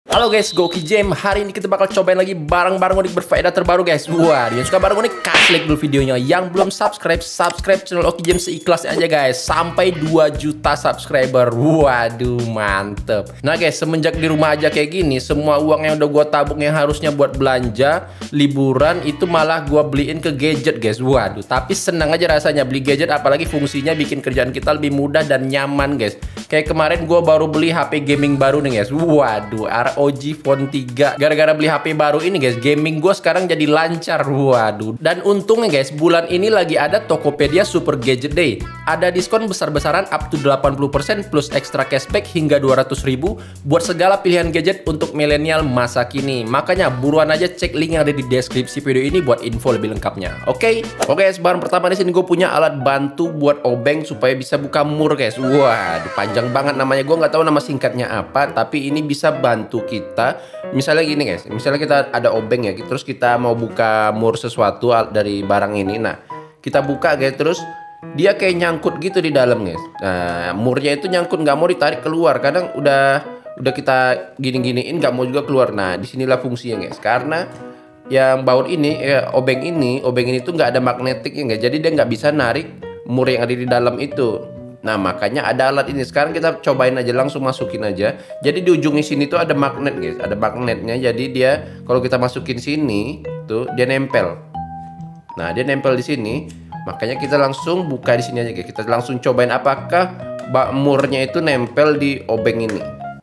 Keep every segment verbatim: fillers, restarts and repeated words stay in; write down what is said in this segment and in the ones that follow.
Halo guys, Goki Jam. Hari ini kita bakal cobain lagi barang-barang unik berfaedah terbaru guys. Wah, dia suka barang unik, kasih like dulu videonya. Yang belum subscribe, subscribe channel Oki Jam seikhlasnya aja guys. Sampai dua juta subscriber. Waduh, mantep. Nah guys, semenjak di rumah aja kayak gini, semua uang yang udah gua tabung yang harusnya buat belanja, liburan, itu malah gua beliin ke gadget guys. Waduh, tapi senang aja rasanya beli gadget, apalagi fungsinya bikin kerjaan kita lebih mudah dan nyaman guys. Kayak kemarin gua baru beli H P gaming baru nih guys. Waduh, R O G Phone tiga. Gara-gara beli H P baru ini guys, gaming gue sekarang jadi lancar. Waduh. Dan untungnya guys, bulan ini lagi ada Tokopedia Super Gadget Day. Ada diskon besar-besaran up to delapan puluh persen plus ekstra cashback hingga dua ratus ribu buat segala pilihan gadget untuk milenial masa kini. Makanya buruan aja cek link yang ada di deskripsi video ini buat info lebih lengkapnya. Oke? Okay? Oke, okay, barang pertama di sini gue punya alat bantu buat obeng supaya bisa buka mur guys. Waduh, panjang banget namanya. Gue nggak tahu nama singkatnya apa, tapi ini bisa bantu kita. Misalnya gini guys, misalnya kita ada obeng ya, terus kita mau buka mur sesuatu dari barang ini. Nah, kita buka guys, terus dia kayak nyangkut gitu di dalam guys. Nah, murnya itu nyangkut, nggak mau ditarik keluar. Kadang udah udah kita gini-giniin nggak mau juga keluar. Nah, disinilah fungsinya guys. Karena yang baut ini, ya, obeng ini, obeng ini tuh nggak ada magnetiknya guys. Jadi dia nggak bisa narik mur yang ada di dalam itu. Nah, makanya ada alat ini. Sekarang kita cobain aja, langsung masukin aja. Jadi di ujungnya sini tuh ada magnet guys, ada magnetnya. Jadi dia kalau kita masukin sini tuh dia nempel. Nah, dia nempel di sini. Makanya kita langsung buka di sini aja guys. Kita langsung cobain apakah murnya itu nempel di obeng ini.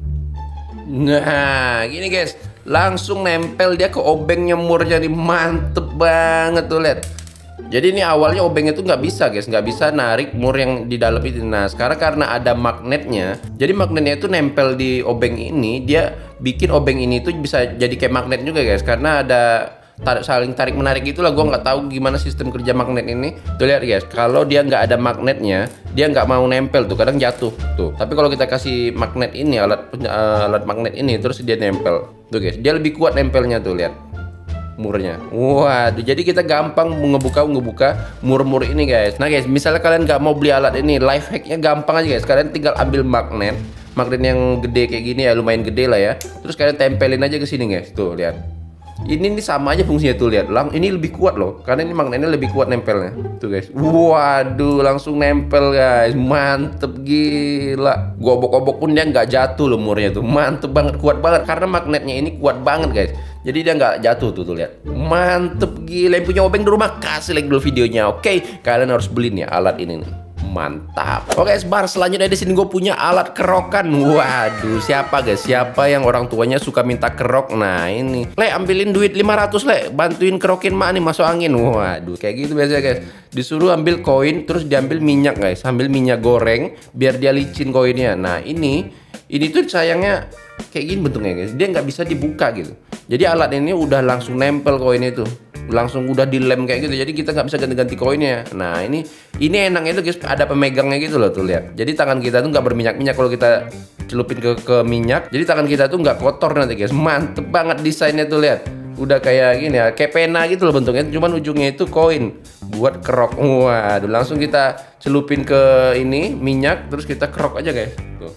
Nah, gini guys, langsung nempel dia ke obengnya murnya nih. Mantep banget tuh, lihat. Jadi ini awalnya obeng itu nggak bisa guys, nggak bisa narik mur yang di dalam itu. Nah, sekarang karena ada magnetnya, jadi magnetnya itu nempel di obeng ini, dia bikin obeng ini tuh bisa jadi kayak magnet juga guys. Karena ada tarik, saling tarik menarik itulah. Gue nggak tahu gimana sistem kerja magnet ini. Tuh lihat guys, kalau dia nggak ada magnetnya, dia nggak mau nempel tuh, kadang jatuh tuh. Tapi kalau kita kasih magnet ini, alat uh, alat magnet ini, terus dia nempel tuh guys, dia lebih kuat nempelnya tuh, lihat murnya. Waduh, jadi kita gampang ngebuka ngebuka mur-mur ini guys. Nah guys, misalnya kalian nggak mau beli alat ini, life hacknya gampang aja guys. Kalian tinggal ambil magnet, magnet yang gede kayak gini ya, lumayan gede lah ya. Terus kalian tempelin aja ke sini guys. Tuh lihat. Ini ini sama aja fungsinya tuh, lihat. Lang, ini lebih kuat loh, karena ini magnetnya lebih kuat nempelnya. Tuh guys. Waduh, langsung nempel guys. Mantep gila. Gua obok-obok pun dia nggak jatuh loh murnya tuh. Mantep banget, kuat banget karena magnetnya ini kuat banget guys. Jadi dia nggak jatuh tuh, tuh lihat. Mantep gila. Yang punya obeng di rumah kasih like dulu videonya. Oke, kalian harus beli nih alat ini nih. Mantap. Oke, sebar selanjutnya di sini gue punya alat kerokan. Waduh, siapa guys? Siapa yang orang tuanya suka minta kerok? Nah, ini. Le, ambilin duit lima ratus, Le. Bantuin kerokin mak nih masuk angin. Waduh, kayak gitu biasa guys. Disuruh ambil koin, terus diambil minyak guys. Ambil minyak goreng biar dia licin koinnya. Nah, ini ini tuh sayangnya kayak gini bentuknya guys. Dia nggak bisa dibuka gitu. Jadi alat ini udah langsung nempel koin itu. Langsung udah dilem kayak gitu, jadi kita nggak bisa ganti-ganti koinnya. Nah, ini ini enaknya itu guys, ada pemegangnya gitu loh tuh, lihat. Jadi tangan kita tuh nggak berminyak-minyak kalau kita celupin ke ke minyak. Jadi tangan kita tuh nggak kotor nanti guys. Mantep banget desainnya tuh, lihat. Udah kayak gini ya, kayak pena gitu loh bentuknya. Cuman ujungnya itu koin buat kerok. Waduh, langsung kita celupin ke ini minyak, terus kita kerok aja guys. Tuh.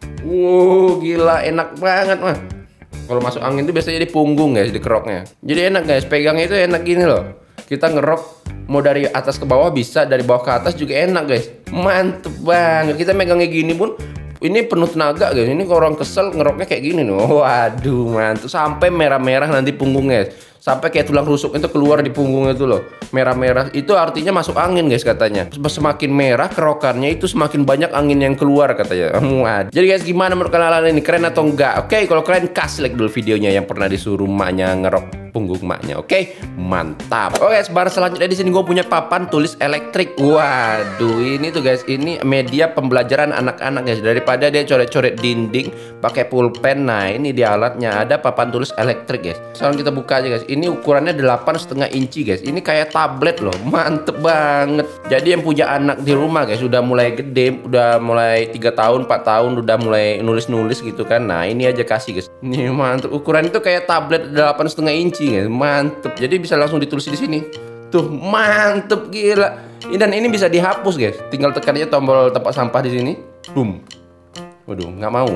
Wow, gila enak banget mah. Kalau masuk angin itu biasanya di punggung guys, di keroknya. Jadi enak guys, pegangnya itu enak gini loh. Kita ngerok mau dari atas ke bawah bisa, dari bawah ke atas juga enak guys. Mantep banget. Kita megangnya gini pun ini penuh tenaga guys. Ini kalau orang kesel ngeroknya kayak gini nih. Waduh, mantep. Sampai merah-merah nanti punggungnya. Sampai kayak tulang rusuk itu keluar di punggungnya itu loh. Merah-merah itu artinya masuk angin guys katanya. Semakin merah kerokannya itu semakin banyak angin yang keluar katanya. Waduh. Jadi guys, gimana menurut kalian ini, keren atau enggak? Oke, kalau keren kasih like dulu videonya yang pernah disuruh maknya ngerok punggung maknya. Oke, mantap. Oke, sebar selanjutnya di sini gue punya papan tulis elektrik. Waduh, ini tuh guys, ini media pembelajaran anak-anak guys. Daripada dia coret-coret dinding pakai pulpen, nah ini dia alatnya, ada papan tulis elektrik guys. Sekarang kita buka aja guys. Ini ukurannya delapan setengah inci guys. Ini kayak tablet loh, mantep banget. Jadi yang punya anak di rumah guys, udah mulai gede, udah mulai tiga tahun, empat tahun, udah mulai nulis-nulis gitu kan. Nah ini aja kasih guys. Ini mantep. Ukuran itu kayak tablet delapan setengah inci guys, mantep. Jadi bisa langsung ditulis di sini. Tuh, mantep gila. Dan ini bisa dihapus guys. Tinggal tekan aja tombol tempat sampah di sini. Boom. Waduh, nggak mau.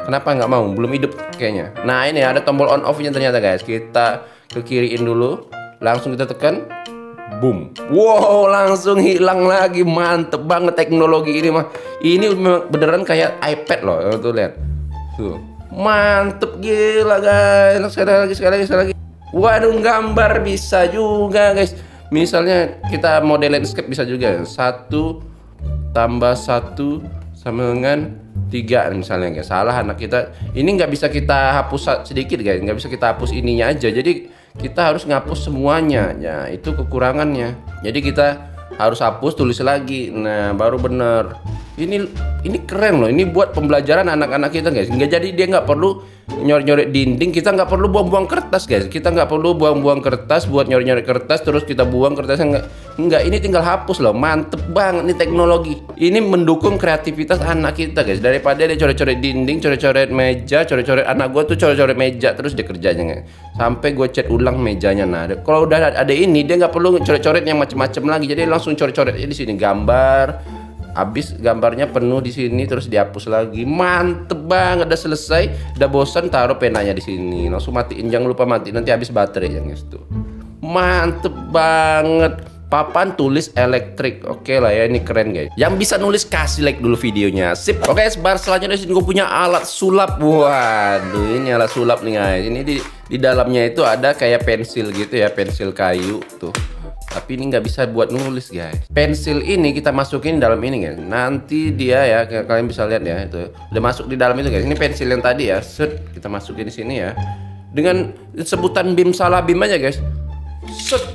Kenapa nggak mau? Belum hidup kayaknya. Nah ini ada tombol on off-nya ternyata guys. Kita ke kiriin dulu, langsung kita tekan, boom. Wow, langsung hilang lagi. Mantep banget teknologi ini mah. Ini beneran kayak iPad loh. Tuh lihat. Tuh. Mantep gila guys. Sekali lagi, sekali lagi, sekali lagi. Waduh, gambar bisa juga guys. Misalnya kita model landscape bisa juga. Satu tambah satu sama dengan tiga misalnya guys. Salah anak kita. Ini nggak bisa kita hapus sedikit guys. Nggak bisa kita hapus ininya aja. Jadi kita harus ngapus semuanya. Ya itu kekurangannya. Jadi kita harus hapus, tulis lagi. Nah baru bener. Ini ini keren loh. Ini buat pembelajaran anak-anak kita guys. Nggak jadi dia nggak perlu nyoret-nyoret dinding. Kita nggak perlu buang-buang kertas guys. Kita nggak perlu buang-buang kertas buat nyoret-nyoret kertas terus kita buang kertasnya. nggak nggak ini tinggal hapus loh. Mantep banget nih teknologi. Ini mendukung kreativitas anak kita guys. Daripada dia coret-coret dinding, coret-coret meja, coret-coret. Anak gue tuh coret-coret meja terus dia kerjanya guys. Sampai gue cat ulang mejanya. Nah kalau udah ada ini dia nggak perlu coret-coret yang macem-macem lagi. Jadi langsung coret-coret di sini gambar. Habis gambarnya penuh di sini terus dihapus lagi. Mantep banget, udah selesai, udah bosan taruh penanya di sini. Langsung matiin, jangan lupa mati nanti habis baterai yang itu. Mantep banget. Papan tulis elektrik. Oke lah ya, ini keren guys. Yang bisa nulis kasih like dulu videonya. Sip. Oke, sebar selanjutnya di sini gue punya alat sulap. Waduh, ini alat sulap nih guys. Ini di di dalamnya itu ada kayak pensil gitu ya, pensil kayu tuh. Tapi ini nggak bisa buat nulis guys. Pensil ini kita masukin dalam ini guys. Nanti dia ya, kalian bisa lihat ya itu udah masuk di dalam itu guys. Ini pensil yang tadi ya, set kita masukin di sini ya. Dengan sebutan bim salah bim aja guys. Set.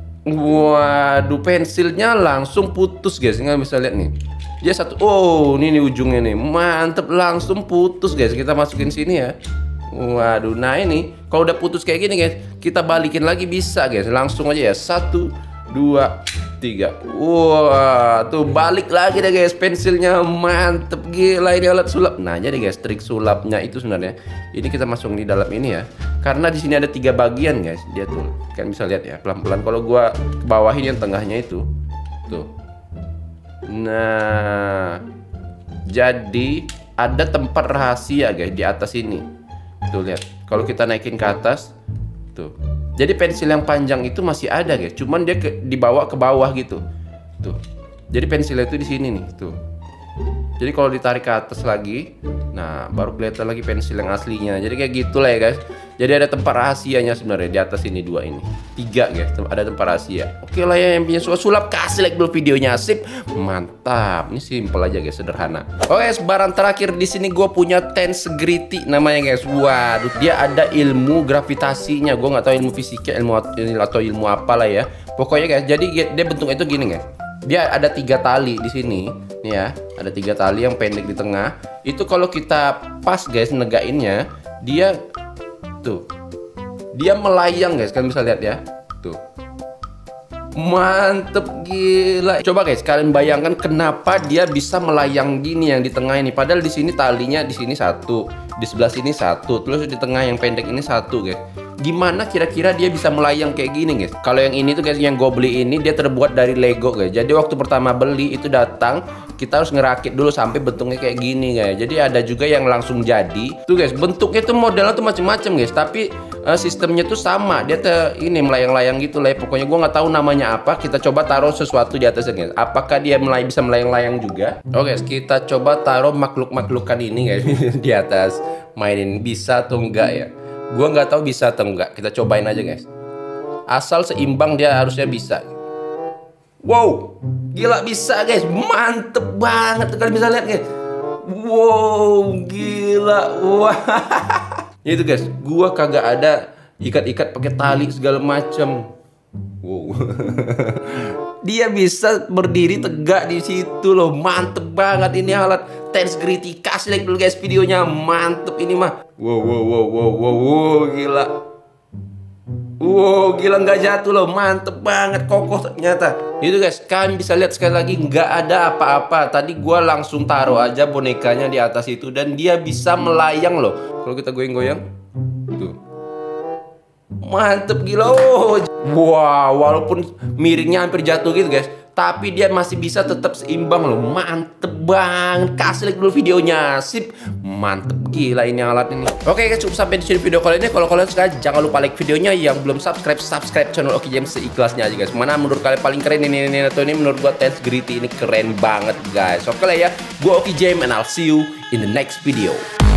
Waduh, pensilnya langsung putus guys. Nggak bisa lihat nih. Dia satu. Oh, ini nih ujungnya nih. Mantep, langsung putus guys. Kita masukin sini ya. Waduh, nah ini kalau udah putus kayak gini guys, kita balikin lagi bisa guys. Langsung aja ya. Satu, dua, tiga. Wah, tuh balik lagi deh guys pensilnya. Mantep gila ini alat sulap. Nah jadi guys, trik sulapnya itu sebenarnya ini kita masuk di dalam ini ya. Karena di sini ada tiga bagian guys. Dia tuh kan bisa lihat ya pelan-pelan. Kalau gua ke bawahin yang tengahnya itu tuh. Nah jadi ada tempat rahasia guys di atas ini. Tuh lihat, kalau kita naikin ke atas, tuh. Jadi pensil yang panjang itu masih ada guys, cuman dia ke, dibawa ke bawah gitu, tuh. Jadi pensilnya itu di sini nih, tuh. Jadi kalau ditarik ke atas lagi, nah baru kelihatan lagi pensil yang aslinya. Jadi kayak gitulah ya guys. Jadi ada tempat rahasianya sebenarnya di atas ini dua ini, tiga guys, ada tempat rahasia. Oke lah ya yang punya sulap kasih like dulu videonya, sip, mantap. Ini simple aja guys, sederhana. Oke, barang terakhir di sini gue punya tensegrity namanya guys. Waduh, dia ada ilmu gravitasinya. Gue nggak tahu ilmu fisika, ilmu atau ilmu apa lah ya. Pokoknya guys, jadi dia bentuknya itu gini guys. Dia ada tiga tali di sini, nih ya. Ada tiga tali yang pendek di tengah. Itu kalau kita pas guys negainnya, dia tuh, dia melayang guys. Kalian bisa lihat ya, tuh. Mantep gila. Coba guys, kalian bayangkan kenapa dia bisa melayang gini yang di tengah ini. Padahal di sini talinya di sini satu, di sebelah sini satu, terus di tengah yang pendek ini satu guys. Gimana kira-kira dia bisa melayang kayak gini guys? Kalau yang ini tuh guys, yang gue beli ini dia terbuat dari Lego guys. Jadi waktu pertama beli itu datang, kita harus ngerakit dulu sampai bentuknya kayak gini guys. Jadi ada juga yang langsung jadi. Tuh guys, bentuknya tuh modelnya tuh macem-macem guys. Tapi uh, sistemnya tuh sama. Dia tuh ini melayang-layang gitu lah. Pokoknya gue nggak tahu namanya apa. Kita coba taruh sesuatu di atasnya guys. Apakah dia melay bisa melayang-layang juga? Oke guys, kita coba taruh makhluk-makhlukan ini guys di atas. Mainin bisa atau enggak ya? Gua nggak tahu bisa atau enggak. Kita cobain aja guys. Asal seimbang dia harusnya bisa. Wow, gila bisa guys. Mantep banget. Kalian bisa lihat guys. Wow, gila. Wah. Itu guys. Gua kagak ada ikat-ikat pakai tali segala macam. Wow. Dia bisa berdiri tegak di situ loh. Mantep banget ini alat tensegrity. Kasih like dulu guys videonya. Mantep ini mah. Wow wow wow wow wow, wow gila. Wow gila nggak jatuh loh. Mantep banget, kokoh ternyata. Itu guys, kalian bisa lihat sekali lagi nggak ada apa-apa. Tadi gua langsung taruh aja bonekanya di atas itu dan dia bisa melayang loh. Kalau kita goyang-goyang, tuh. Mantep gila. Oh. Wow, walaupun miringnya hampir jatuh gitu guys, tapi dia masih bisa tetap seimbang loh. Mantep banget. Kasih like dulu videonya. Sip. Mantep gila ini alat ini. Oke guys, cukup sampai di sini video kali ini. Kalau kalian suka jangan lupa like videonya. Yang belum subscribe, subscribe channel Oki James seikhlasnya aja guys. Mana menurut kalian paling keren ini ini atau ini menurut gua Tens Gritty ini keren banget guys. Oke lah ya. Gua Oki James and I'll see you in the next video.